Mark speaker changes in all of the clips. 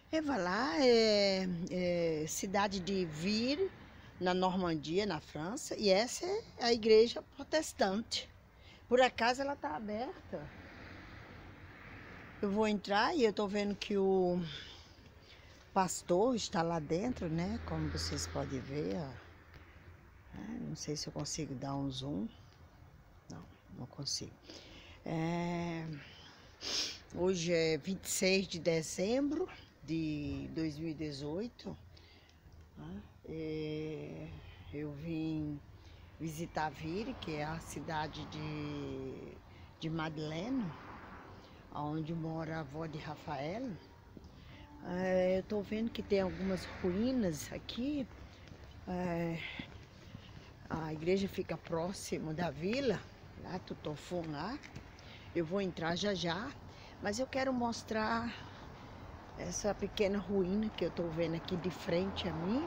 Speaker 1: Evalá é cidade de Vir, na Normandia, na França, e essa é a igreja protestante. Por acaso ela está aberta. Eu vou entrar e eu estou vendo que o pastor está lá dentro, né? Como vocês podem ver, ó. Não sei se eu consigo dar um zoom. Não consigo. Hoje é 26 de dezembro de 2018. Eu vim visitar Vire, que é a cidade de Madeleine, onde mora a avó de Rafael. Eu tô vendo que tem algumas ruínas aqui. A igreja fica próximo da vila, lá Tutofun lá. Eu vou entrar já já, mas eu quero mostrar essa pequena ruína que eu tô vendo aqui de frente a mim.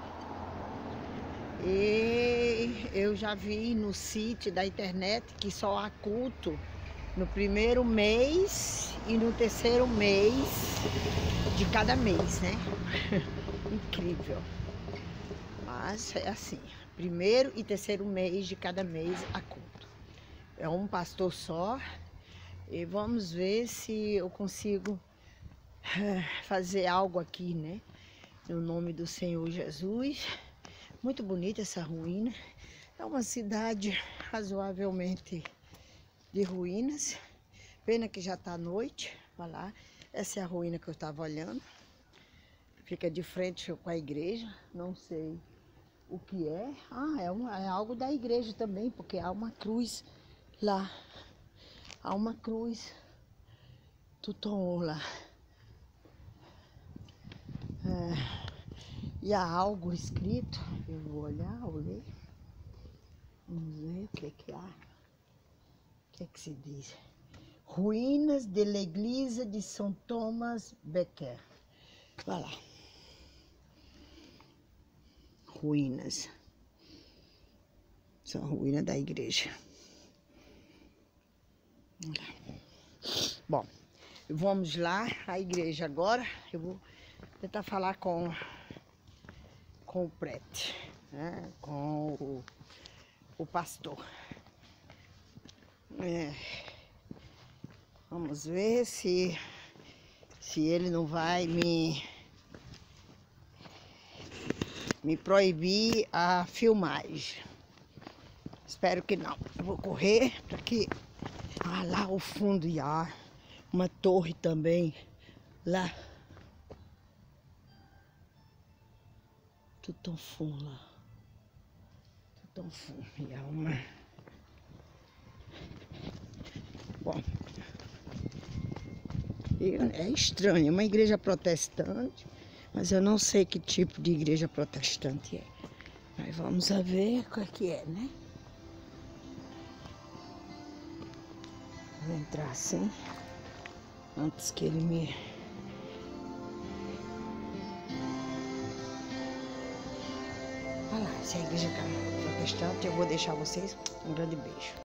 Speaker 1: E eu já vi no sítio da internet que só há culto no primeiro mês e no terceiro mês de cada mês, né? Incrível. Mas é assim, primeiro e terceiro mês de cada mês há culto. É um pastor só. E vamos ver se eu consigo fazer algo aqui, né? No nome do Senhor Jesus. Muito bonita essa ruína. É uma cidade razoavelmente de ruínas. Pena que já está noite. Olha lá. Essa é a ruína que eu estava olhando. Fica de frente com a igreja. Não sei o que é. É algo da igreja também, porque há uma cruz lá. Há uma cruz. Tuton lá. E há algo escrito. Eu vou olhar, vou ler. Vamos ver o que há. O que se diz? Ruínas de l'Église de São Thomas Becket. Vai lá. Ruínas. São ruínas da igreja. Bom, vamos lá à igreja agora. Eu vou tentar falar com o prete, né? Com o pastor. Vamos ver se ele não vai me proibir a filmagem. Espero que não. Eu vou correr para que... lá ao fundo e há uma torre também lá. Tutofun lá. Tutofun. E há uma... Bom, é estranho, é uma igreja protestante, mas eu não sei que tipo de igreja protestante é. Mas vamos ver qual é que é, né? Vou entrar assim, antes que ele me... Olha lá, se é a igreja protestante, eu vou deixar vocês um grande beijo.